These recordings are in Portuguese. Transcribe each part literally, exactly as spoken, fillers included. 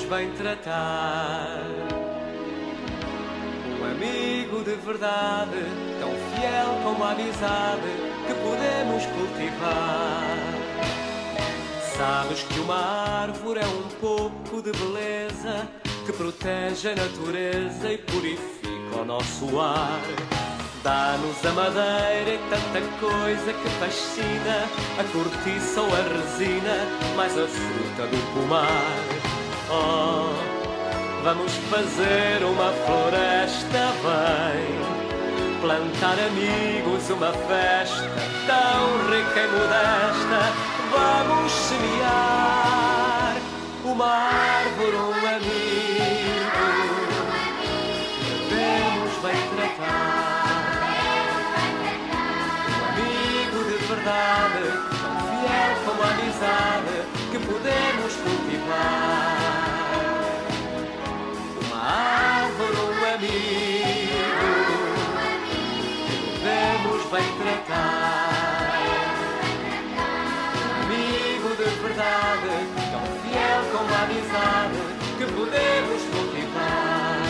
bem tratar. Um amigo de verdade, tão fiel como a amizade que podemos cultivar. Sabes que uma árvore é um pouco de beleza que protege a natureza e purifica o nosso ar. Dá-nos a madeira e tanta coisa que fascina, a cortiça ou a resina, mais a fruta do pomar. Oh, vamos fazer uma floresta, vem plantar amigos, uma festa tão rica e modesta. Vamos semear uma árvore, um amigo, devemos bem tratar. Verdade, tão fiel como a amizade que podemos cultivar. Uma árvore, um amigo, que devemos bem tratar. Um amigo de verdade, tão fiel como a amizade que podemos cultivar.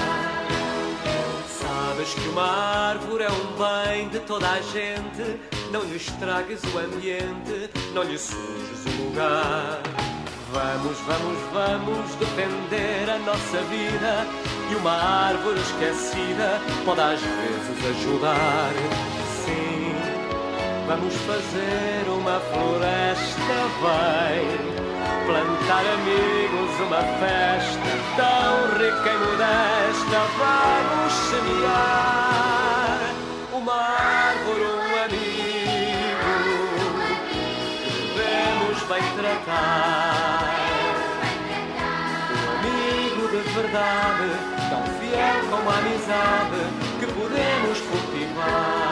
Sabes que uma árvore é um bem de toda a gente. Não lhe estragues o ambiente, não lhe sujes o lugar. Vamos, vamos, vamos defender a nossa vida. E uma árvore esquecida pode às vezes ajudar. Sim, vamos fazer uma floresta, vai plantar amigos, uma festa tão rica e modesta. Vamos semear uma árvore, um amigo, bem tratar. Um amigo de verdade, tão fiel como a amizade que podemos cultivar.